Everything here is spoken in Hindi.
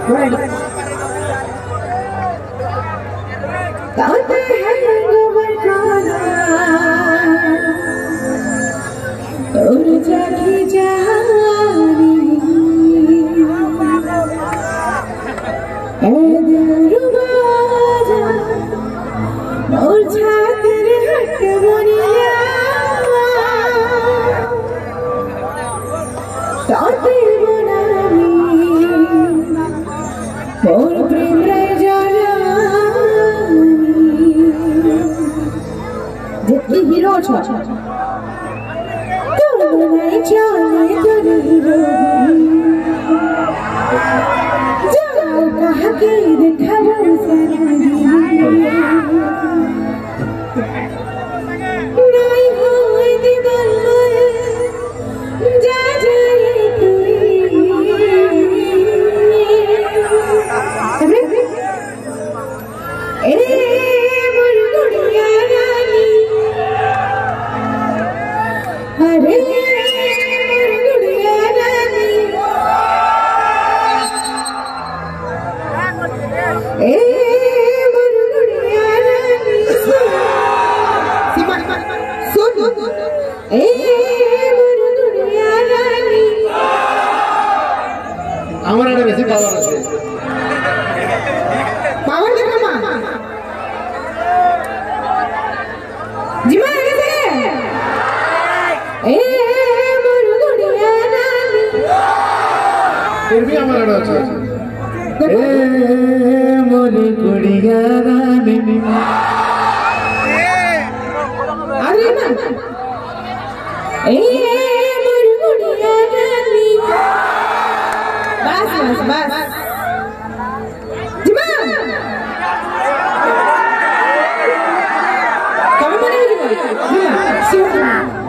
ताते हैं गोबर खाना और जागी जानी रुबाजा और छातर हट बुनिया ताते बनानी और प्रेम रह जितनी हीरो छो तुम नहीं जाने तो नहीं जाओ कहाँ के देखा वो नहीं हुई दीवार जा जाए तू अरे गुड़िया रानी ए गुड़िया रानी सुन ए गुड़िया रानी আমার এটা বেশি পাওয়ার আছে पावर देखो मां जीवा ऐसे ए गुड़िया रानी फिर भी আমার এটা আছে ए मोरी गुड़िया रानी अरे ना ए गुड़िया रानी बस बस बस जीवा कब बनेगी जीवा